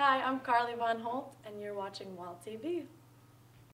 Hi, I'm Carlee Vonholdt, and you're watching Wild TV.